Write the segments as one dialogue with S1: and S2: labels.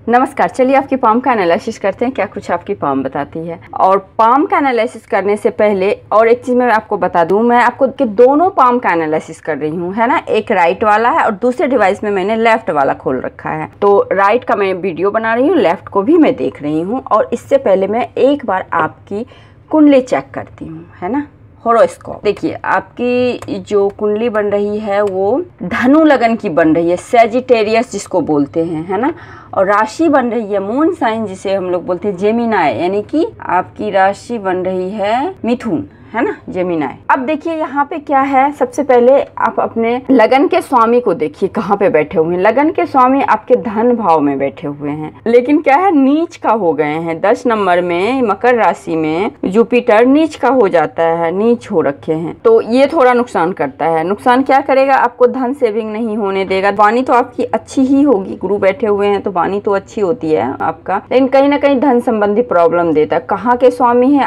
S1: नमस्कार, चलिए आपकी पाम का एनालिसिस करते हैं, क्या कुछ आपकी पाम बताती है। और पाम का एनालिसिस करने से पहले और एक चीज़ मैं आपको बता दूं, मैं आपको कि दोनों पाम का एनालिसिस कर रही हूं, है ना। एक राइट वाला है और दूसरे डिवाइस में मैंने लेफ्ट वाला खोल रखा है। तो राइट का मैं वीडियो बना रही हूँ, लेफ्ट को भी मैं देख रही हूँ। और इससे पहले मैं एक बार आपकी कुंडली चेक करती हूँ, है ना। होरोस्कोप देखिए, आपकी जो कुंडली बन रही है वो धनु लगन की बन रही है, सेजिटेरियस जिसको बोलते हैं, है ना। और राशि बन रही है मून साइन, जिसे हम लोग बोलते हैं जेमिनाई, यानी कि आपकी राशि बन रही है मिथुन, है ना, जेमिनाई। अब देखिए यहाँ पे क्या है, सबसे पहले आप अपने लगन के स्वामी को देखिए कहाँ पे बैठे हुए हैं। लगन के स्वामी आपके धन भाव में बैठे हुए हैं, लेकिन क्या है, नीच का हो गए हैं। 10 नंबर में मकर राशि में जुपिटर नीच का हो जाता है, नीच हो रखे हैं, तो ये थोड़ा नुकसान करता है। नुकसान क्या करेगा, आपको धन सेविंग नहीं होने देगा। वाणी तो आपकी अच्छी ही होगी, गुरु बैठे हुए हैं तो वाणी तो अच्छी होती है आपका, लेकिन कहीं ना कहीं धन संबंधी प्रॉब्लम देता है। कहाँ के स्वामी है,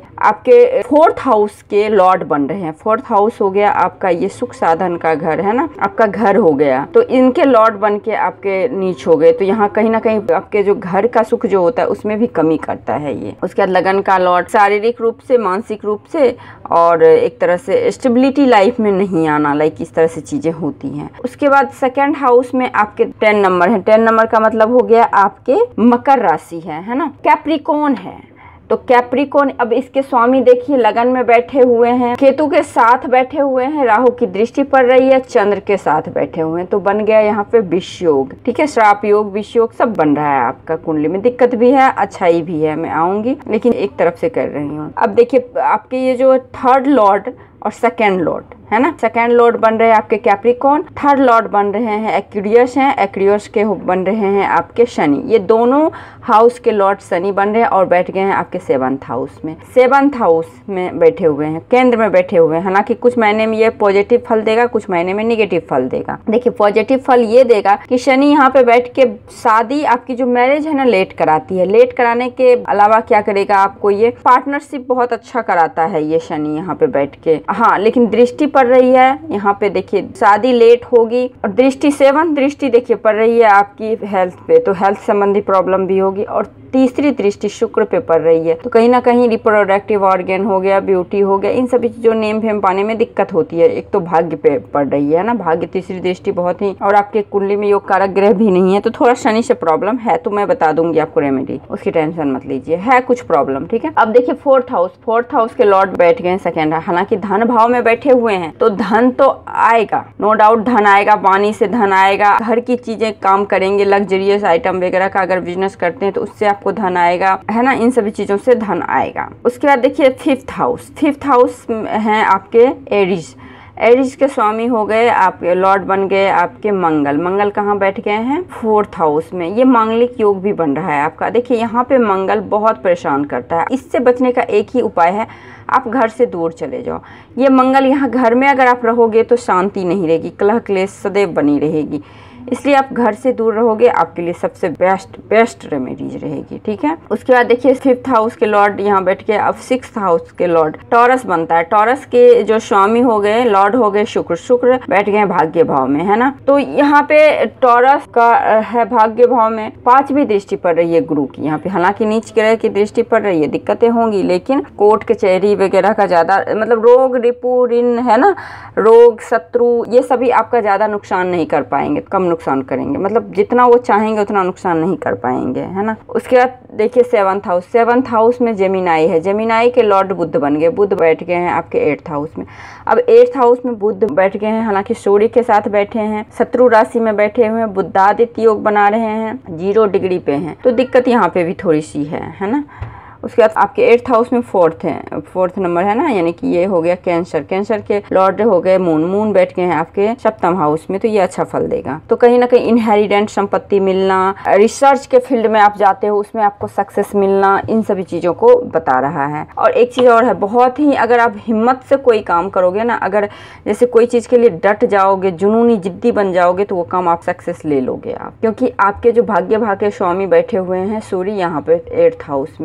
S1: आपके 4th हाउस के लॉर्ड बन रहे हैं। 4th हाउस हो गया आपका ये सुख साधन का घर, है ना, आपका घर हो गया, तो इनके लॉर्ड बन के आपके नीच हो गए। तो यहाँ कहीं ना कहीं आपके जो घर का सुख जो होता है उसमें भी कमी करता है ये। उसके बाद लगन का लॉर्ड शारीरिक रूप से, मानसिक रूप से और एक तरह से स्टेबिलिटी लाइफ में नहीं आना, लाइक इस तरह से चीजें होती हैं। उसके बाद 2nd हाउस में आपके 10 नंबर है। 10 नंबर का मतलब हो गया आपके मकर राशि है ना, कैप्रिकॉन है। तो कैप्रिकॉन, अब इसके स्वामी देखिए लगन में बैठे हुए हैं, केतु के साथ बैठे हुए हैं, राहु की दृष्टि पड़ रही है, चंद्र के साथ बैठे हुए हैं, तो बन गया यहाँ पे विष योग, ठीक है। श्राप योग, विष योग सब बन रहा है आपका कुंडली में। दिक्कत भी है, अच्छाई भी है, मैं आऊंगी, लेकिन एक तरफ से कर रही हूँ। अब देखिए आपके ये जो 3rd लॉर्ड और 2nd लॉर्ड, है ना, 2nd लॉर्ड बन रहे हैं आपके कैप्रिकॉन, 3rd लॉर्ड बन रहे हैं एक्वेरियस हैं, एक्वेरियस के बन रहे हैं आपके शनि। ये दोनों हाउस के लॉर्ड शनि बन रहे हैं और बैठ गए हैं आपके 7th हाउस में। 7th हाउस में बैठे हुए हैं, केंद्र में बैठे हुए हैं। हालांकि कुछ महीने में ये पॉजिटिव फल देगा, कुछ महीने में निगेटिव फल देगा। देखिए पॉजिटिव फल ये देगा कि शनि यहाँ पे बैठ के शादी, आपकी जो मैरिज है ना, लेट कराती है। लेट कराने के अलावा क्या करेगा, आपको ये पार्टनरशिप बहुत अच्छा कराता है ये शनि यहाँ पे बैठ के। हाँ, लेकिन दृष्टि पड़ रही है यहाँ पे, देखिए शादी लेट होगी। और दृष्टि 7th दृष्टि देखिए पड़ रही है आपकी हेल्थ पे, तो हेल्थ संबंधी प्रॉब्लम भी होगी। और तीसरी दृष्टि शुक्र पे पड़ रही है, तो कहीं ना कहीं रिप्रोडक्टिव ऑर्गन हो गया, ब्यूटी हो गया, इन सभी चीजों नेम फेम पाने में दिक्कत होती है। एक तो भाग्य पे पड़ रही है ना, भाग्य तीसरी दृष्टि बहुत ही, और आपके कुंडली में योग कारक ग्रह भी नहीं है, तो थोड़ा शनि से प्रॉब्लम है। तो मैं बता दूंगी आपको रेमेडी, उसकी टेंशन मत लीजिए, है कुछ प्रॉब्लम, ठीक है। अब देखिए 4th हाउस के लॉर्ड बैठ गए 2nd, हालांकि धन भाव में बैठे हुए हैं, तो धन तो आएगा, नो डाउट धन आएगा, वाणी से धन आएगा, घर की चीजें काम करेंगे, लग्जरियस आइटम वगैरह का अगर बिजनेस करते हैं तो उससे आपको धन आएगा, है ना, इन सभी चीजों से धन आएगा। उसके बाद देखिए 5th हाउस है आपके एरीज। एरीज के स्वामी हो गए आपके, लॉर्ड बन गए आपके मंगल कहाँ बैठ गए हैं, 4th हाउस में। ये मांगलिक योग भी बन रहा है आपका। देखिए यहाँ पे मंगल बहुत परेशान करता है, इससे बचने का एक ही उपाय है, आप घर से दूर चले जाओ। ये मंगल यहाँ घर में अगर आप रहोगे तो शांति नहीं रहेगी, कलह क्लेश सदैव बनी रहेगी, इसलिए आप घर से दूर रहोगे, आपके लिए सबसे बेस्ट रेमेडीज रहेगी, ठीक है। उसके बाद देखिए 5th हाउस के लॉर्ड यहाँ बैठ के, अब 6th हाउस के लॉर्ड टॉरस बनता है। टॉरस के जो स्वामी हो गए, लॉर्ड हो गए शुक्र बैठ गए भाग्य भाव में, है ना। तो यहाँ पे टॉरस का है भाग्य भाव में, 5वीं दृष्टि पड़ रही है गुरु की यहाँ पे। हालांकि नीच ग्रह की दृष्टि पड़ रही है, दिक्कतें होंगी, लेकिन कोर्ट कचहरी वगैरह का ज्यादा, मतलब रोग रिपू ऋण, है ना, रोग शत्रु, ये सभी आपका ज्यादा नुकसान नहीं कर पाएंगे, कम नुकसान करेंगे, मतलब जितना वो चाहेंगे उतना नुकसान नहीं कर पाएंगे, है ना। उसके बाद देखिए 7th हाउस में जेमिनाई है। जेमिनाई के लॉर्ड बुध बन गए, बुध बैठ गए हैं आपके 8th हाउस में। अब 8th हाउस में बुध बैठ गए हैं, हालांकि सूर्य के साथ बैठे हैं, शत्रु राशि में बैठे हुए हैं, बुधादित्य योग बना रहे हैं, 0 डिग्री पे हैं, तो दिक्कत यहाँ पे भी थोड़ी सी है ना। उसके बाद आपके 8th हाउस में 4th नंबर है ना, यानी कि ये हो गया कैंसर के लॉर्ड हो गए मून बैठ गए हैं आपके 7th हाउस में, तो ये अच्छा फल देगा। तो कहीं ना कहीं इनहेरिडेंट संपत्ति मिलना, रिसर्च के फील्ड में आप जाते हो उसमें आपको सक्सेस मिलना, इन सभी चीजों को बता रहा है। और एक चीज और है, बहुत ही अगर आप हिम्मत से कोई काम करोगे ना, अगर जैसे कोई चीज के लिए डट जाओगे, जुनूनी जिद्दी बन जाओगे, तो वो काम आप सक्सेस ले लोगे आप, क्योंकि आपके जो भाग्य स्वामी बैठे हुए हैं सूर्य यहाँ पे 8th हाउस में, और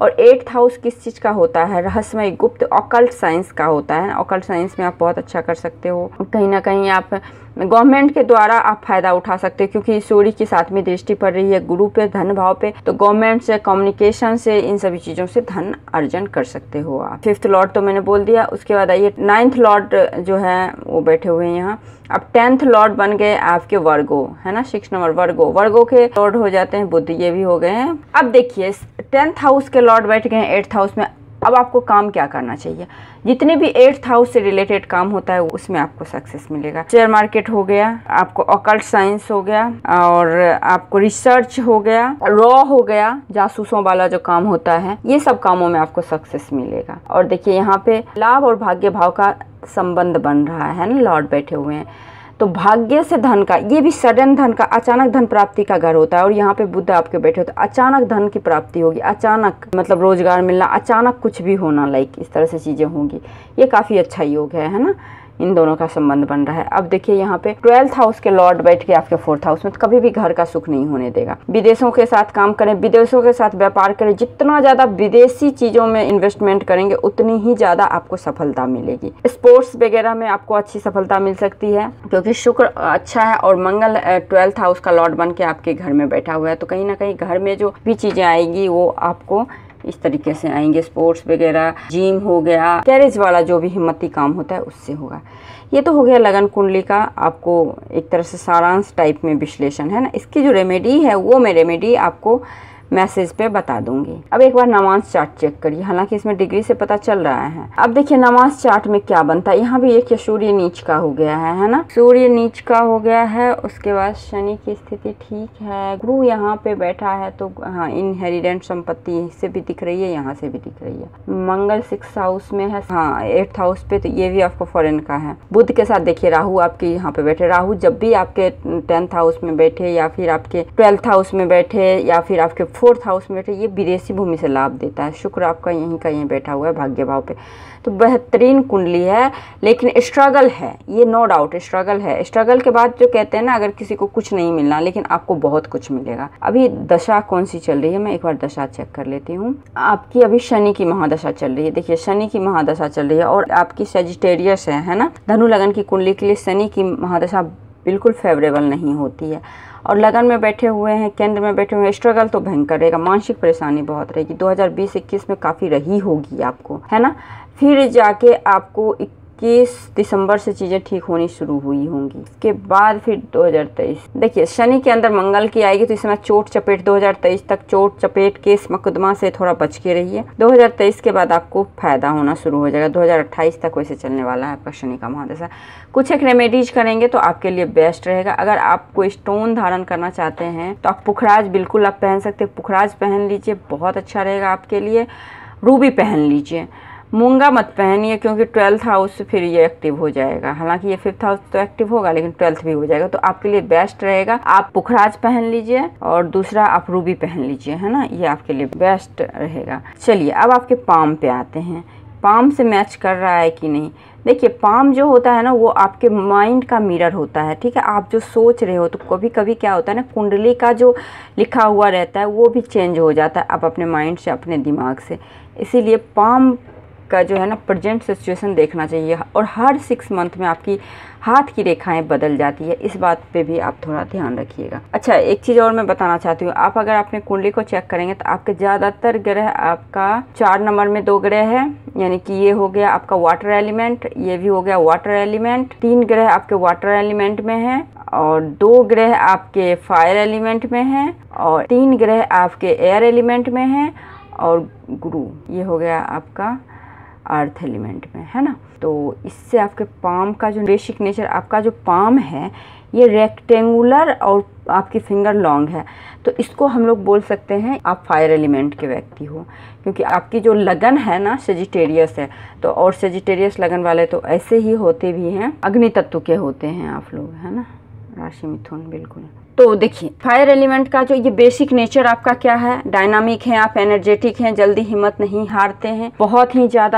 S1: और 8th हाउस किस चीज़ का होता है? रहस्यमय, गुप्त, ऑकल्ट साइंस का होता है। ऑकल्ट साइंस में आप बहुत अच्छा कर सकते हो। कहीं ना कहीं आप गवर्नमेंट के द्वारा आप फायदा उठा सकते हो, क्योंकि सूर्य की 7वीं दृष्टि पड़ रही है गुरु पे, धन भाव पे, तो गवर्नमेंट से, कम्युनिकेशन से, इन सभी चीज़ों से धन अर्जन कर सकते हो आप। 5th लॉर्ड तो मैंने बोल दिया। उसके बाद आइए 9th लॉर्ड जो है वो बैठे हुए हैं यहाँ। अब 10th लॉर्ड बन गए आपके वर्गो, है ना, 6 नंबर वर्गो के लॉर्ड हो जाते हैं बुध, ये भी हो गए हैं। अब देखिए 10th हाउस के लॉर्ड बैठ गए 8th हाउस में। अब आपको काम क्या करना चाहिए? जितने भी 8th हाउस से रिलेटेड काम होता है उसमें आपको सक्सेस मिलेगा। शेयर मार्केट हो गया, आपको ऑकल्ट साइंस हो गया, और आपको रिसर्च हो गया, रॉ हो गया, जासूसों वाला जो काम होता है, ये सब कामों में आपको सक्सेस मिलेगा। और देखिए यहाँ पे लाभ और भाग्य भाव का संबंध बन रहा है ना, लॉर्ड बैठे हुए हैं, तो भाग्य से धन का, ये भी सडन धन का, अचानक धन प्राप्ति का घर होता है। और यहाँ पे बुध आपके बैठे हो तो अचानक धन की प्राप्ति होगी, अचानक मतलब रोजगार मिलना, अचानक कुछ भी होना, लाइक इस तरह से चीज़ें होंगी। ये काफ़ी अच्छा योग है ना, इन दोनों का संबंध बन रहा है। अब देखिए यहाँ पे 12th हाउस के लॉर्ड बैठ के आपके 4th हाउस में, तो कभी भी घर का सुख नहीं होने देगा। विदेशों के साथ काम करें, विदेशों के साथ व्यापार करें, जितना ज़्यादा विदेशी चीज़ों में इन्वेस्टमेंट करेंगे उतनी ही ज़्यादा आपको सफलता मिलेगी। स्पोर्ट्स वगैरह में आपको अच्छी सफलता मिल सकती है, क्योंकि शुक्र अच्छा है और मंगल 12th हाउस का लॉर्ड बन के आपके घर में बैठा हुआ है। तो कहीं ना कहीं घर में जो भी चीज़ें आएगी वो आपको इस तरीके से आएंगे। स्पोर्ट्स वगैरह, जिम हो गया, टेरेस वाला जो भी हिम्मती काम होता है उससे होगा। ये तो हो गया लगन कुंडली का आपको एक तरह से सारांश टाइप में विश्लेषण, है ना। इसकी जो रेमेडी है वो मैं रेमेडी आपको मैसेज पे बता दूंगी। अब एक बार नमाज चार्ट चेक करिए, हालांकि इसमें डिग्री से पता चल रहा है। अब देखिए नमाज चार्ट में क्या बनता है। यहाँ भी एक सूर्य नीच का हो गया है ना, सूर्य नीच का हो गया है। उसके बाद शनि की स्थिति ठीक है, गुरु यहाँ पे बैठा है, तो हाँ इनहेरिडेंट संपत्ति इससे भी दिख रही है, यहाँ से भी दिख रही है। मंगल 6th हाउस में है, हाँ 8th हाउस पे, तो ये भी आपको फॉरेन का है। बुध के साथ देखिए राहु आपके यहाँ पे बैठे। राहु जब भी आपके 10th हाउस में बैठे, या फिर आपके 12th हाउस में बैठे, या फिर आपके 4th हाउस में बैठे, ये विदेशी भूमि से लाभ देता है। शुक्र आपका यहीं का यहीं बैठा हुआ है भाग्य भाव पे, तो बेहतरीन कुंडली है। लेकिन स्ट्रगल है, ये नो डाउट स्ट्रगल है। स्ट्रगल के बाद जो कहते हैं ना, अगर किसी को कुछ नहीं मिलना, लेकिन आपको बहुत कुछ मिलेगा। अभी दशा कौन सी चल रही है, मैं एक बार दशा चेक कर लेती हूँ। आपकी अभी शनि की महादशा चल रही है। देखिए शनि की महादशा चल रही है और आपकी सेजिटेरियस है ना। धनु लगन की कुंडली के लिए शनि की महादशा बिल्कुल फेवरेबल नहीं होती है। और लगन में बैठे हुए हैं, केंद्र में बैठे हुए हैं, स्ट्रगल तो भयंकर रहेगा, मानसिक परेशानी बहुत रहेगी। 2020-21 में काफ़ी रही होगी आपको, है ना। फिर जाके आपको 21 दिसंबर से चीज़ें ठीक होनी शुरू हुई होंगी। इसके बाद फिर 2023 देखिए शनि के अंदर मंगल की आएगी, तो इस समय चोट चपेट 2023 तक चोट चपेट केस मुकदमा से थोड़ा बच के रहिए। 2023 के बाद आपको फायदा होना शुरू हो जाएगा। 2028 तक वैसे चलने वाला है आपका शनि का महादशा। कुछ एक रेमेडीज करेंगे तो आपके लिए बेस्ट रहेगा। अगर आप कोई स्टोन धारण करना चाहते हैं तो आप पुखराज बिल्कुल आप पहन सकते हैं, पुखराज पहन लीजिए, बहुत अच्छा रहेगा आपके लिए। रूबी पहन लीजिए, मूंगा मत पहनिए, क्योंकि 12th हाउस फिर ये एक्टिव हो जाएगा। हालांकि ये 5th हाउस तो एक्टिव होगा, लेकिन 12th भी हो जाएगा, तो आपके लिए बेस्ट रहेगा आप पुखराज पहन लीजिए और दूसरा आप रूबी पहन लीजिए, है ना, ये आपके लिए बेस्ट रहेगा। चलिए अब आपके पाम पे आते हैं, पाम से मैच कर रहा है कि नहीं। देखिए पाम जो होता है ना, वो आपके माइंड का मिरर होता है, ठीक है। आप जो सोच रहे हो, तो कभी कभी क्या होता है ना, कुंडली का जो लिखा हुआ रहता है वो भी चेंज हो जाता है, आप अपने माइंड से, अपने दिमाग से। इसीलिए पाम का जो है ना प्रेजेंट सिचुएशन देखना चाहिए, और हर 6 मंथ में आपकी हाथ की रेखाएं बदल जाती है, इस बात पे भी आप थोड़ा ध्यान रखिएगा। अच्छा एक चीज़ और मैं बताना चाहती हूँ, आप अगर अपने कुंडली को चेक करेंगे तो आपके ज़्यादातर ग्रह, आपका 4 नंबर में 2 ग्रह है, यानी कि ये हो गया आपका वाटर एलिमेंट, ये भी हो गया वाटर एलिमेंट। 3 ग्रह आपके वाटर एलिमेंट में हैं, और 2 ग्रह आपके फायर एलिमेंट में हैं, और 3 ग्रह आपके एयर एलिमेंट में हैं, और गुरु ये हो गया आपका अर्थ एलिमेंट में, है ना। तो इससे आपके पाम का जो बेसिक नेचर, आपका जो पाम है ये रेक्टेंगुलर और आपकी फिंगर लॉन्ग है, तो इसको हम लोग बोल सकते हैं आप फायर एलिमेंट के व्यक्ति हो, क्योंकि आपकी जो लगन है ना सेजिटेरियस है, तो और सेजिटेरियस लगन वाले तो ऐसे ही होते भी हैं, अग्नि तत्व के होते हैं आप लोग, है ना, राशि मिथुन बिल्कुल। तो देखिए फायर एलिमेंट का जो ये बेसिक नेचर आपका क्या है, डायनामिक है, आप एनर्जेटिक हैं, जल्दी हिम्मत नहीं हारते हैं, बहुत ही ज़्यादा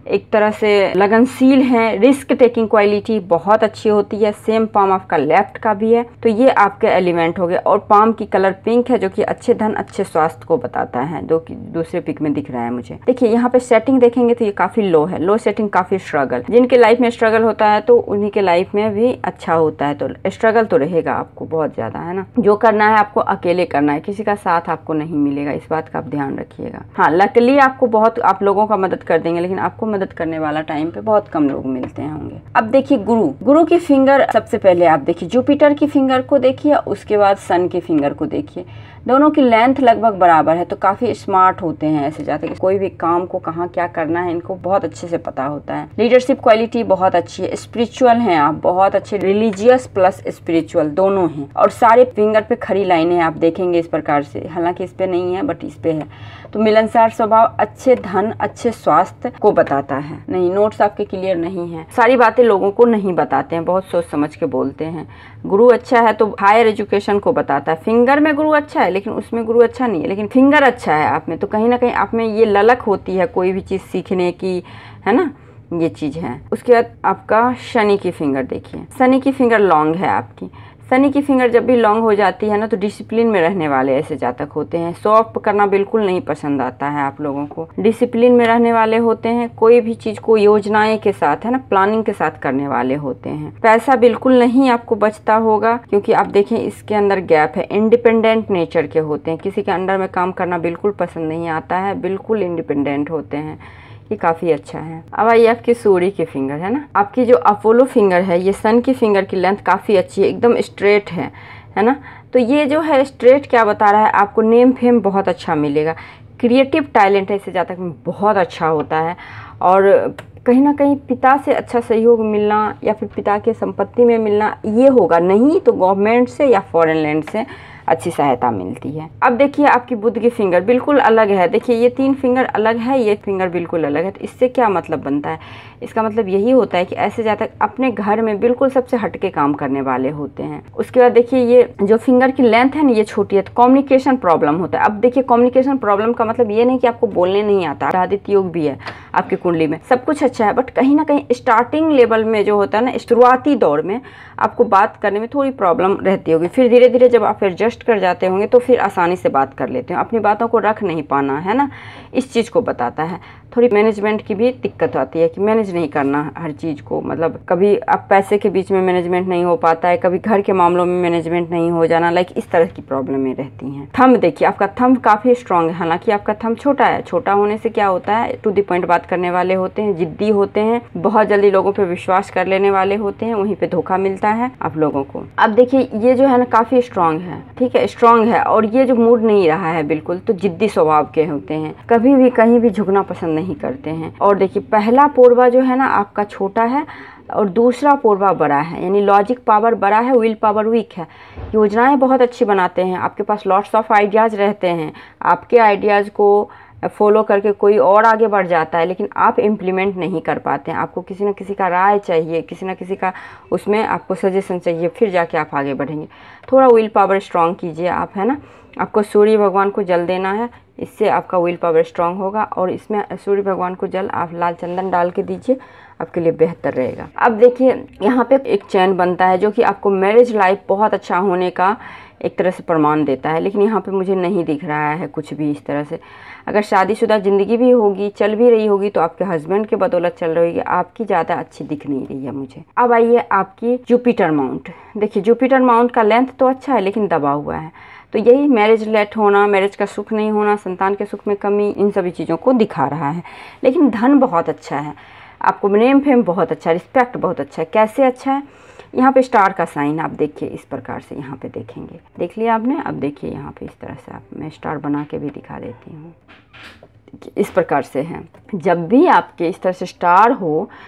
S1: एक तरह से लगनशील हैं, रिस्क टेकिंग क्वालिटी बहुत अच्छी होती है। सेम पाम आपका लेफ्ट का भी है, तो ये आपके एलिमेंट हो गए। और पाम की कलर पिंक है जो कि अच्छे धन अच्छे स्वास्थ्य को बताता है, जो कि दूसरे पिक में दिख रहा है मुझे। देखिए यहाँ पे सेटिंग देखेंगे तो ये काफी लो है, लो सेटिंग काफी स्ट्रगल। जिनके लाइफ में स्ट्रगल होता है तो उन्हीं के लाइफ में भी अच्छा होता है, तो स्ट्रगल तो रहेगा आपको बहुत ज्यादा, है ना। जो करना है आपको अकेले करना है, किसी का साथ आपको नहीं मिलेगा, इस बात का आप ध्यान रखिएगा। हाँ, लकली आपको बहुत आप लोगों का मदद कर देंगे, लेकिन आपको मदद करने वाला टाइम पे बहुत कम लोग मिलते होंगे। अब देखिए गुरु की फिंगर, सबसे पहले आप देखिए जुपिटर की फिंगर को देखिए, उसके बाद सन की फिंगर को देखिए। दोनों की लेंथ लगभग बराबर है, तो काफी स्मार्ट होते हैं ऐसे जाते कि कोई भी काम को कहाँ क्या करना है इनको बहुत अच्छे से पता होता है। लीडरशिप क्वालिटी बहुत अच्छी है। स्पिरिचुअल हैं आप, बहुत अच्छे, रिलीजियस प्लस स्पिरिचुअल दोनों हैं। और सारे फिंगर पे खड़ी लाइनें आप देखेंगे इस प्रकार से, हालांकि इस पे नहीं है बट इस पे है। तो मिलनसार स्वभाव अच्छे धन अच्छे स्वास्थ्य को बताता है। नहीं, नोट्स आपके क्लियर नहीं है, सारी बातें लोगों को नहीं बताते हैं, बहुत सोच समझ के बोलते हैं। गुरु अच्छा है तो हायर एजुकेशन को बताता है। फिंगर में गुरु अच्छा है लेकिन उसमें गुरु अच्छा नहीं है, लेकिन फिंगर अच्छा है आप में, तो कहीं ना कहीं आप में ये ललक होती है कोई भी चीज़ सीखने की, है ना, ये चीज़ है। उसके बाद आपका शनि की फिंगर देखिए, शनि की फिंगर लॉन्ग है आपकी। शनि की फिंगर जब भी लॉन्ग हो जाती है ना तो डिसिप्लिन में रहने वाले ऐसे जातक होते हैं। शो ऑफ करना बिल्कुल नहीं पसंद आता है आप लोगों को, डिसिप्लिन में रहने वाले होते हैं। कोई भी चीज को योजनाएं के साथ, है ना, प्लानिंग के साथ करने वाले होते हैं। पैसा बिल्कुल नहीं आपको बचता होगा, क्योंकि आप देखें इसके अंदर गैप है। इंडिपेंडेंट नेचर के होते हैं, किसी के अंडर में काम करना बिल्कुल पसंद नहीं आता है, बिल्कुल इंडिपेंडेंट होते हैं, ये काफ़ी अच्छा है। अब आइए आपकी सूर्य की फिंगर, है ना, आपकी जो अपोलो फिंगर है, ये सन की फिंगर की लेंथ काफ़ी अच्छी है, एकदम स्ट्रेट है ना। तो ये जो है स्ट्रेट क्या बता रहा है, आपको नेम फेम बहुत अच्छा मिलेगा। क्रिएटिव टैलेंट है इसे जातक में बहुत अच्छा होता है, और कहीं ना कहीं पिता से अच्छा सहयोग मिलना या फिर पिता के संपत्ति में मिलना ये होगा, नहीं तो गवर्नमेंट से या फॉरेन लैंड से अच्छी सहायता मिलती है। अब देखिए आपकी बुध की फिंगर बिल्कुल अलग है। देखिए ये 3 फिंगर अलग है, ये फिंगर बिल्कुल अलग है। तो इससे क्या मतलब बनता है, इसका मतलब यही होता है कि ऐसे जातक अपने घर में बिल्कुल सबसे हटके काम करने वाले होते हैं। उसके बाद देखिए ये जो फिंगर की लेंथ है ना ये छोटी है, तो कम्युनिकेशन प्रॉब्लम होता है। अब देखिए कम्युनिकेशन प्रॉब्लम का मतलब ये नहीं कि आपको बोलने नहीं आता, आदित्य योग भी है आपकी कुंडली में, सब कुछ अच्छा है, बट कहीं ना कहीं स्टार्टिंग लेवल में जो होता है ना, शुरुआती दौर में आपको बात करने में थोड़ी प्रॉब्लम रहती होगी। फिर धीरे धीरे जब आप एडजस्ट कर जाते होंगे तो फिर आसानी से बात कर लेते हो। अपनी बातों को रख नहीं पाना, है ना, इस चीज़ को बताता है। थोड़ी मैनेजमेंट की भी दिक्कत आती है कि मैनेज नहीं करना हर चीज़ को, मतलब कभी आप पैसे के बीच में मैनेजमेंट नहीं हो पाता है, कभी घर के मामलों में मैनेजमेंट नहीं हो जाना, लाइक इस तरह की प्रॉब्लमें रहती हैं। थंब देखिए आपका थंब काफ़ी स्ट्रांग है, हालांकि आपका थंब छोटा है। छोटा होने से क्या होता है, टू द पॉइंट बात करने वाले होते हैं, जिद्दी होते हैं, बहुत जल्दी लोगों पर विश्वास कर लेने वाले होते हैं, वहीं पर धोखा मिलता है आप लोगों को। अब देखिए ये जो है ना काफ़ी स्ट्रांग है, ठीक है, स्ट्रांग है, और ये जो मूड नहीं रहा है बिल्कुल, तो जिद्दी स्वभाव के होते हैं, कभी भी कहीं भी झुकना पसंद नहीं करते हैं। और देखिए पहला पोरवा जो है ना आपका छोटा है और दूसरा पोरवा बड़ा है, यानी लॉजिक पावर बड़ा है, विल पावर वीक है। योजनाएं बहुत अच्छी बनाते हैं, आपके पास लॉट्स ऑफ आइडियाज़ रहते हैं, आपके आइडियाज़ को फॉलो करके कोई और आगे बढ़ जाता है, लेकिन आप इम्प्लीमेंट नहीं कर पाते हैं। आपको किसी न किसी का राय चाहिए, किसी न किसी का उसमें आपको सजेशन चाहिए, फिर जाके आप आगे बढ़ेंगे। थोड़ा विल पावर स्ट्रांग कीजिए आप, है ना। आपको सूर्य भगवान को जल देना है, इससे आपका विल पावर स्ट्रांग होगा। और इसमें सूर्य भगवान को जल आप लाल चंदन डाल के दीजिए, आपके लिए बेहतर रहेगा। अब देखिए यहाँ पे एक चैन बनता है जो कि आपको मैरिज लाइफ बहुत अच्छा होने का एक तरह से प्रमाण देता है, लेकिन यहाँ पे मुझे नहीं दिख रहा है कुछ भी इस तरह से। अगर शादीशुदा ज़िंदगी भी होगी, चल भी रही होगी, तो आपके हस्बैंड के बदौलत चल रही होगी, आपकी ज़्यादा अच्छी दिख नहीं रही है मुझे। अब आइए आपकी जुपिटर माउंट। देखिए जुपिटर माउंट का लेंथ तो अच्छा है लेकिन दबा हुआ है, तो यही मैरिज लेट होना, मैरिज का सुख नहीं होना, संतान के सुख में कमी, इन सभी चीज़ों को दिखा रहा है। लेकिन धन बहुत अच्छा है, आपको नेम फेम बहुत अच्छा है, रिस्पेक्ट बहुत अच्छा है। कैसे अच्छा है, यहाँ पे स्टार का साइन आप देखिए, इस प्रकार से यहाँ पे देखेंगे, देख लिया आपने। अब देखिए यहाँ पे इस तरह से आप, मैं स्टार बना के भी दिखा देती हूँ, इस प्रकार से है। जब भी आपके इस तरह से स्टार हो तो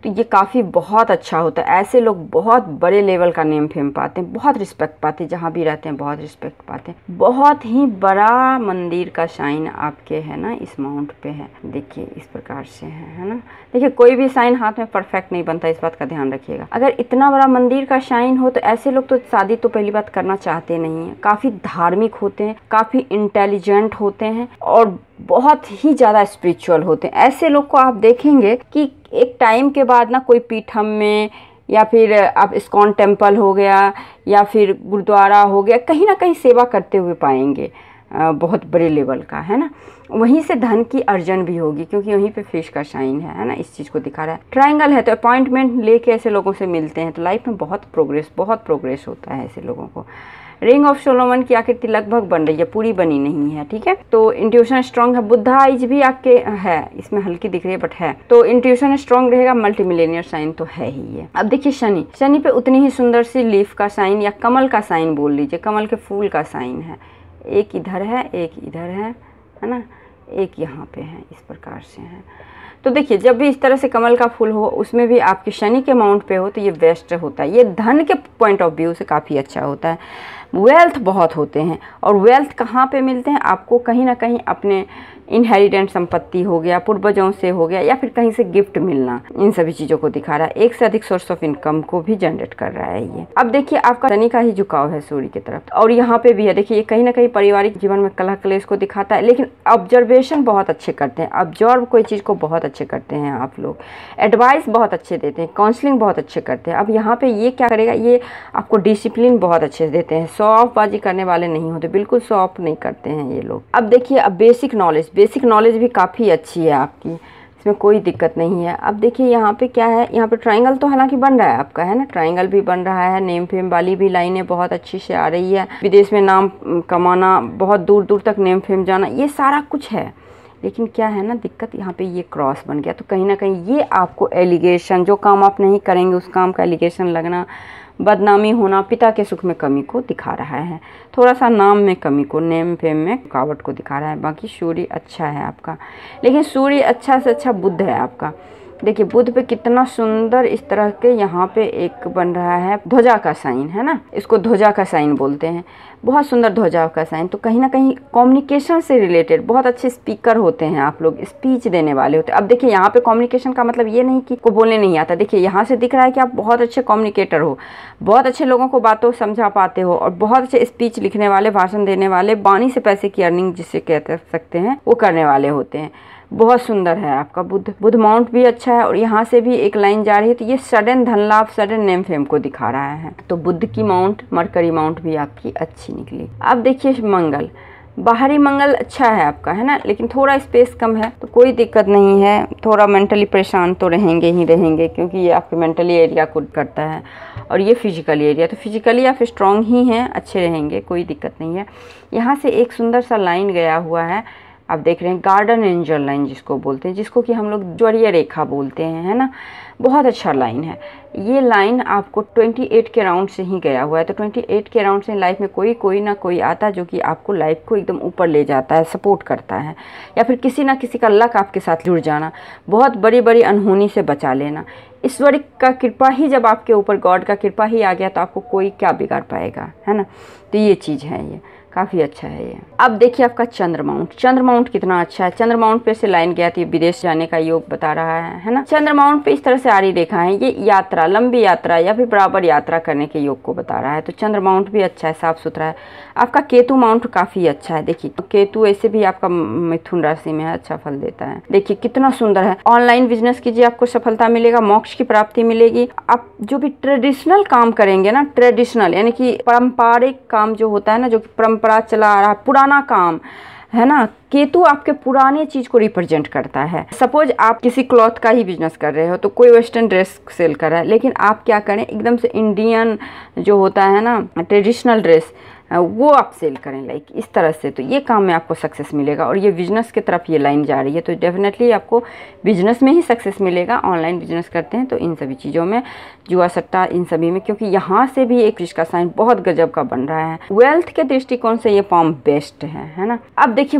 S1: तो ये काफ़ी बहुत अच्छा होता है। ऐसे लोग बहुत बड़े लेवल का नेम फेम पाते हैं, बहुत रिस्पेक्ट पाते हैं, जहाँ भी रहते हैं बहुत रिस्पेक्ट पाते हैं। बहुत ही बड़ा मंदिर का साइन आपके है ना इस माउंट पे है, देखिए इस प्रकार से है ना। देखिए कोई भी साइन हाथ में परफेक्ट नहीं बनता, इस बात का ध्यान रखिएगा। अगर इतना बड़ा मंदिर का साइन हो तो ऐसे लोग तो शादी तो पहली बात करना चाहते नहीं है। काफ़ी धार्मिक होते हैं, काफ़ी इंटेलिजेंट होते हैं और बहुत ही ज़्यादा स्पिरिचुअल होते हैं। ऐसे लोग को आप देखेंगे कि एक टाइम के बाद ना कोई पीठम में या फिर आप इस्कॉन टेम्पल हो गया या फिर गुरुद्वारा हो गया, कहीं ना कहीं सेवा करते हुए पाएंगे, बहुत बड़े लेवल का है ना। वहीं से धन की अर्जन भी होगी क्योंकि वहीं पे फिश का साइन है ना, इस चीज़ को दिखा रहा है। ट्रायंगल है तो अपॉइंटमेंट लेके ऐसे लोगों से मिलते हैं तो लाइफ में बहुत प्रोग्रेस होता है ऐसे लोगों को। रिंग ऑफ सोलोमन की आकृति लगभग बन रही है, पूरी बनी नहीं है, ठीक है। तो इंट्यूशन स्ट्रांग है, बुद्धा आइज भी आपके है, इसमें हल्की दिख रही है बट है। तो इंट्यूशन स्ट्रांग रहेगा, मल्टी मिलेनियर साइन तो है ही है। अब देखिए शनि पे उतनी ही सुंदर सी लीफ का साइन या कमल का साइन बोल लीजिए, कमल के फूल का साइन है। एक इधर है, एक इधर है ना, एक यहाँ पे है, इस प्रकार से है। तो देखिए जब भी इस तरह से कमल का फूल हो, उसमें भी आपके शनि के माउंट पे हो तो ये बेस्ट होता है। ये धन के पॉइंट ऑफ व्यू से काफ़ी अच्छा होता है। वेल्थ बहुत होते हैं और वेल्थ कहाँ पे मिलते हैं आपको, कहीं ना कहीं अपने इनहेरिटेंट संपत्ति हो गया, पूर्वजों से हो गया या फिर कहीं से गिफ्ट मिलना, इन सभी चीज़ों को दिखा रहा है। एक से अधिक सोर्स ऑफ इनकम को भी जनरेट कर रहा है ये। अब देखिए आपका शनि का ही झुकाव है सूर्य की तरफ और यहाँ पे भी है। देखिए ये कहीं ना कहीं पारिवारिक जीवन में कलह क्लेश को दिखाता है, लेकिन ऑब्जर्वेशन बहुत अच्छे करते हैं, ऑब्जर्व कोई चीज़ को बहुत अच्छे करते हैं आप लोग, एडवाइस बहुत अच्छे देते हैं, काउंसलिंग बहुत अच्छे करते हैं। अब यहाँ पे ये क्या करेगा, ये आपको डिसिप्लिन बहुत अच्छे से देते हैं। शो ऑफ बाजी करने वाले नहीं होते, बिल्कुल शो ऑफ नहीं करते हैं ये लोग। अब देखिए अब बेसिक नॉलेज भी काफ़ी अच्छी है आपकी, इसमें कोई दिक्कत नहीं है। अब देखिए यहाँ पे क्या है, यहाँ पे ट्रायंगल तो हालांकि बन रहा है आपका है ना, ट्रायंगल भी बन रहा है, नेम फेम वाली भी लाइनें बहुत अच्छी से आ रही है, विदेश में नाम कमाना, बहुत दूर दूर तक नेम फेम जाना, ये सारा कुछ है। लेकिन क्या है ना दिक्कत, यहाँ पे ये क्रॉस बन गया तो कहीं ना कहीं ये आपको एलिगेशन, जो काम आप नहीं करेंगे उस काम का एलिगेशन लगना, बदनामी होना, पिता के सुख में कमी को दिखा रहा है, थोड़ा सा नाम में कमी को, नेम फेम में रुकावट को दिखा रहा है। बाकी सूर्य अच्छा है आपका, लेकिन सूर्य अच्छा से अच्छा बुध है आपका। देखिए बुध पे कितना सुंदर इस तरह के यहाँ पे एक बन रहा है ध्वजा का साइन है ना, इसको ध्वजा का साइन बोलते हैं, बहुत सुंदर ध्वजा का साइन। तो कहीं ना कहीं कम्युनिकेशन से रिलेटेड बहुत अच्छे स्पीकर होते हैं आप लोग, स्पीच देने वाले होते हैं। अब देखिए यहाँ पे कम्युनिकेशन का मतलब ये नहीं कि को बोलने नहीं आता, देखिए यहाँ से दिख रहा है कि आप बहुत अच्छे कम्युनिकेटर हो, बहुत अच्छे लोगों को बातों समझा पाते हो और बहुत अच्छे स्पीच लिखने वाले, भाषण देने वाले, वाणी से पैसे की अर्निंग जिसे कह सकते हैं वो करने वाले होते हैं। बहुत सुंदर है आपका बुध माउंट भी अच्छा है और यहाँ से भी एक लाइन जा रही है तो ये सडन धन लाभ, सडन नेम फेम को दिखा रहा है। तो बुध की माउंट, मरकरी माउंट भी आपकी अच्छी निकली। अब देखिए मंगल, बाहरी मंगल अच्छा है आपका है ना, लेकिन थोड़ा स्पेस कम है तो कोई दिक्कत नहीं है। थोड़ा मेंटली परेशान तो रहेंगे ही रहेंगे क्योंकि ये आपके मेंटली एरिया को करता है और ये फिजिकली एरिया, तो फिजिकली आप स्ट्रांग ही हैं, अच्छे रहेंगे, कोई दिक्कत नहीं है। यहाँ से एक सुंदर सा लाइन गया हुआ है, आप देख रहे हैं गार्डन एंजल लाइन जिसको बोलते हैं, जिसको कि हम लोग ज्वरीय रेखा बोलते हैं है ना, बहुत अच्छा लाइन है। ये लाइन आपको 28 के राउंड से ही गया हुआ है, तो 28 के राउंड से लाइफ में कोई ना कोई आता है जो कि आपको लाइफ को एकदम ऊपर ले जाता है, सपोर्ट करता है, या फिर किसी ना किसी का लक आपके साथ जुड़ जाना, बहुत बड़ी बड़ी अनहोनी से बचा लेना। ईश्वर का कृपा ही जब आपके ऊपर, गॉड का कृपा ही आ गया तो आपको कोई क्या बिगाड़ पाएगा है ना। तो ये चीज़ है, ये काफ़ी अच्छा है ये। अब देखिए आपका चंद्र माउंट कितना अच्छा है। चंद्र माउंट पे से लाइन गया थी, विदेश जाने का योग बता रहा है ना। चंद्र माउंट पे इस तरह से आ रही रेखा है, ये यात्रा, लंबी यात्रा या फिर बराबर यात्रा करने के योग को बता रहा है। तो चंद्र माउंट भी अच्छा है, साफ सुथरा है। आपका केतु माउंट काफ़ी अच्छा है। देखिए तो केतु ऐसे भी आपका मिथुन राशि में है, अच्छा फल देता है। देखिए कितना सुंदर है। ऑनलाइन बिजनेस कीजिए, आपको सफलता मिलेगा, मोक्ष की प्राप्ति मिलेगी। आप जो भी ट्रेडिशनल काम करेंगे ना, ट्रेडिशनल यानी कि पारंपरिक काम जो होता है ना, जो परंपरा चला आ रहा है, पुराना काम है ना, केतु आपके पुराने चीज को रिप्रेजेंट करता है। सपोज आप किसी क्लॉथ का ही बिजनेस कर रहे हो तो कोई वेस्टर्न ड्रेस सेल कर रहा है, लेकिन आप क्या करें, एकदम से इंडियन जो होता है ना ट्रेडिशनल ड्रेस, वो आप सेल करें लाइक इस तरह से। तो ये काम में आपको सक्सेस मिलेगा और ये बिजनेस की तरफ ये लाइन जा रही है, तो डेफिनेटली आपको बिजनेस में ही सक्सेस मिलेगा। ऑनलाइन बिजनेस करते हैं तो इन सभी चीज़ों में, जुआ सट्टा इन सभी में, क्योंकि यहाँ से भी एक इसका साइन बहुत गजब का बन रहा है। वेल्थ के दृष्टिकोण से ये फॉर्म बेस्ट है ना। अब देखिए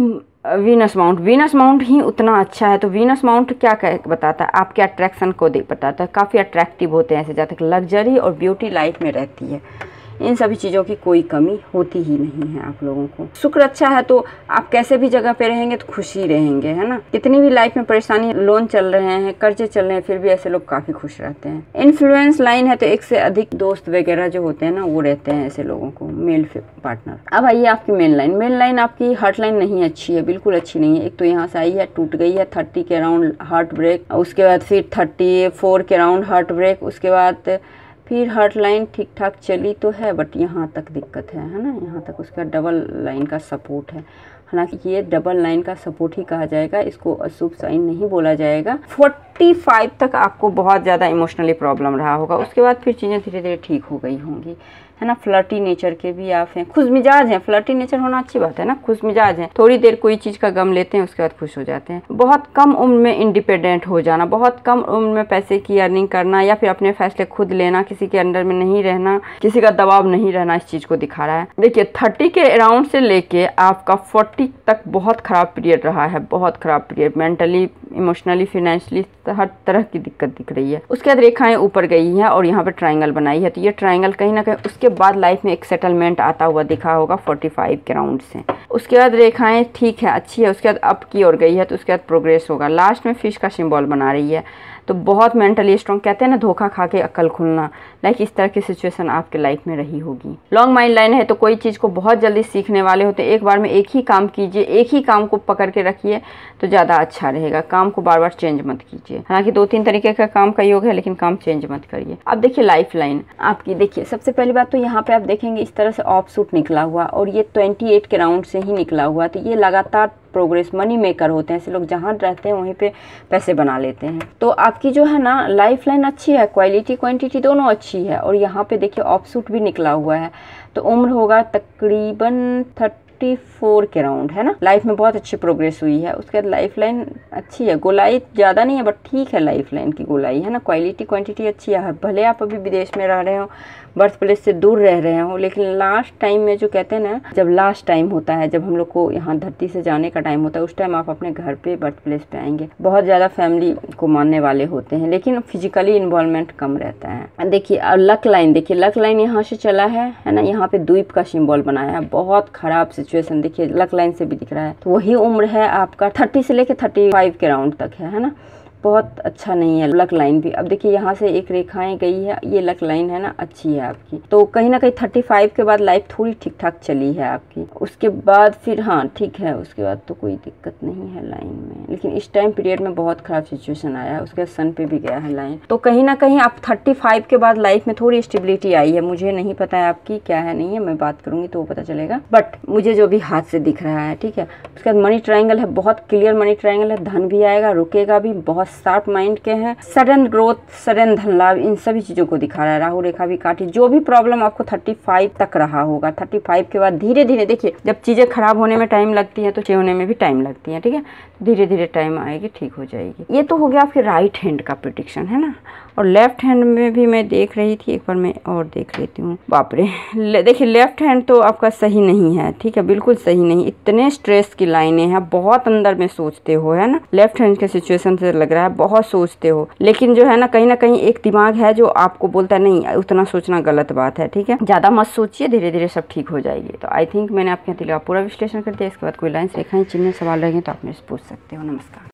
S1: वीनस माउंट ही उतना अच्छा है। तो वीनस माउंट क्या बताता है, आपके अट्रैक्शन को बताता है, काफ़ी अट्रैक्टिव होते हैं ऐसे, जहाँ तक लग्जरी और ब्यूटी लाइफ में रहती है। इन सभी चीज़ों की कोई कमी होती ही नहीं है आप लोगों को। शुक्र अच्छा है तो आप कैसे भी जगह पे रहेंगे तो खुश ही रहेंगे, है ना। कितनी भी लाइफ में परेशानी, लोन चल रहे हैं, कर्जे चल रहे हैं, फिर भी ऐसे लोग काफ़ी खुश रहते हैं। इन्फ्लुएंस लाइन है तो एक से अधिक दोस्त वगैरह जो होते हैं ना, वो रहते हैं ऐसे लोगों को, मेल पार्टनर। अब आइए आपकी मेन लाइन आपकी हार्ट लाइन नहीं अच्छी है, बिल्कुल अच्छी नहीं है। एक तो यहाँ से आई है, टूट गई है 30 के अराउंड हार्ट ब्रेक, उसके बाद फिर 34 के अराउंड हार्ट ब्रेक, उसके बाद फिर हार्ट लाइन ठीक ठाक चली तो है, बट यहाँ तक दिक्कत है ना, यहाँ तक। उसका डबल लाइन का सपोर्ट है, हालांकि ये डबल लाइन का सपोर्ट ही कहा जाएगा, इसको अशुभ साइन नहीं बोला जाएगा। 45 तक आपको बहुत ज़्यादा इमोशनली प्रॉब्लम रहा होगा, उसके बाद फिर चीज़ें धीरे धीरे ठीक हो गई होंगी, है ना। फ्लर्टी नेचर के भी आप हैं, खुश मिजाज हैं। फ्लर्टी नेचर होना अच्छी बात है ना, खुश मिजाज हैं। थोड़ी देर कोई चीज़ का गम लेते हैं, उसके बाद खुश हो जाते हैं। बहुत कम उम्र में इंडिपेंडेंट हो जाना, बहुत कम उम्र में पैसे की अर्निंग करना, या फिर अपने फैसले खुद लेना, किसी के अंडर में नहीं रहना, किसी का दबाव नहीं रहना, इस चीज़ को दिखा रहा है। देखिए 30 के अराउंड से लेके आपका 40 तक बहुत ख़राब पीरियड रहा है, बहुत ख़राब पीरियड। मेंटली, इमोशनली, फाइनेंशियली हर तरह की दिक्कत दिख रही है। उसके बाद रेखाएं ऊपर गई हैं और यहाँ पे ट्रायंगल बनाई है, तो ये ट्रायंगल कहीं ना कहीं उसके बाद लाइफ में एक सेटलमेंट आता हुआ दिखा होगा 45 के राउंड से। उसके बाद रेखाएं ठीक है, अच्छी है, उसके बाद अप की ओर गई है, तो उसके बाद प्रोग्रेस होगा। लास्ट में फिश का सिंबल बना रही है, तो बहुत मेंटली स्ट्रॉन्ग, कहते हैं ना धोखा खा के अक्ल खुलना, लाइक इस तरह की सिचुएशन आपके लाइफ में रही होगी। लॉन्ग माइंड लाइन है तो कोई चीज़ को बहुत जल्दी सीखने वाले होते, एक बार में एक ही काम कीजिए, एक ही काम को पकड़ के रखिए तो ज़्यादा अच्छा रहेगा। काम को बार बार चेंज मत कीजिए, हालांकि 2-3 तरीके का काम का योग है, लेकिन काम चेंज मत करिए। अब देखिए लाइफ लाइन आपकी, देखिए सबसे पहली बात तो यहाँ पे आप देखेंगे इस तरह से ऑफ सूट निकला हुआ, और ये 28 के राउंड से ही निकला हुआ, तो ये लगातार प्रोग्रेस, मनी मेकर होते हैं ऐसे लोग, जहाँ रहते हैं वहीं पे पैसे बना लेते हैं। तो आपकी जो है ना लाइफ लाइन अच्छी है, क्वालिटी क्वांटिटी दोनों अच्छी है, और यहाँ पे देखिए ऑफ सूट भी निकला हुआ है, तो उम्र होगा तकरीबन 34 के राउंड, है ना। लाइफ में बहुत अच्छी प्रोग्रेस हुई है। उसके बाद लाइफ लाइन अच्छी है, गोलाई ज़्यादा नहीं है बट ठीक है लाइफ लाइन की गोलाई, है ना। क्वालिटी क्वांटिटी अच्छी है, भले आप अभी विदेश में रह रहे हो, बर्थ प्लेस से दूर रह रहे हो, लेकिन लास्ट टाइम में जो कहते हैं ना, जब लास्ट टाइम होता है, जब हम लोग को यहाँ धरती से जाने का टाइम होता है, उस टाइम आप अपने घर पे बर्थ प्लेस पे आएंगे। बहुत ज़्यादा फैमिली को मानने वाले होते हैं, लेकिन फिजिकली इन्वॉल्वमेंट कम रहता है। देखिए लक लाइन, देखिए लक लाइन यहाँ से चला है ना, यहाँ पे द्वीप का सिंबल बनाया है, बहुत खराब सिचुएशन देखिए लक लाइन से भी दिख रहा है। तो वही उम्र है आपका 30 से लेके 35 के राउंड तक है ना, बहुत अच्छा नहीं है लक लाइन भी। अब देखिए यहाँ से एक रेखाएं गई है, ये लक लाइन है ना, अच्छी है आपकी। तो कहीं ना कहीं 35 के बाद लाइफ थोड़ी ठीक ठाक चली है आपकी, उसके बाद फिर हाँ ठीक है, उसके बाद तो कोई दिक्कत नहीं है लाइन में, लेकिन इस टाइम पीरियड में बहुत खराब सिचुएशन आया है। उसके बाद सन पे भी गया है लाइन, तो कहीं ना कहीं आप 35 के बाद लाइफ में थोड़ी स्टेबिलिटी आई है। मुझे नहीं पता है आपकी क्या है नहीं है, मैं बात करूंगी तो वो पता चलेगा, बट मुझे जो भी हाथ से दिख रहा है ठीक है। उसके बाद मनी ट्रायंगल है, बहुत क्लियर मनी ट्रायंगल है, धन भी आएगा, रुकेगा भी, बहुत शार्प माइंड के हैं, सडन ग्रोथ, सडन धन लाभ, इन सभी चीजों को दिखा रहा है। राहु रेखा भी काटी, जो भी प्रॉब्लम आपको 35 तक रहा होगा, 35 के बाद धीरे धीरे, देखिए जब चीजें खराब होने में टाइम लगती है तो अच्छे होने में भी टाइम लगती है, ठीक है। धीरे धीरे टाइम आएगी, ठीक हो जाएगी। ये तो हो गया आपके राइट हैंड का प्रेडिक्शन, है ना। और लेफ्ट हैंड में भी मैं देख रही थी, एक बार मैं और देख लेती हूँ। बाप रे, देखिए लेफ्ट हैंड तो आपका सही नहीं है, ठीक है, बिल्कुल सही नहीं। इतने स्ट्रेस की लाइनें हैं, बहुत अंदर में सोचते हो, है ना। लेफ्ट हैंड के सिचुएशन से लग रहा है बहुत सोचते हो, लेकिन जो है ना कहीं एक दिमाग है जो आपको बोलता है नहीं, उतना सोचना गलत बात है, ठीक है। ज्यादा मत सोचिए, धीरे धीरे सब ठीक हो जाएगी। तो आई थिंक मैंने आपके यहाँ पूरा विश्लेषण कर दिया। इसके बाद कोई लाइन रेखाएं चिन्ह सवाल रहेंगे तो आप मेरे से पूछ सकते हो। नमस्कार।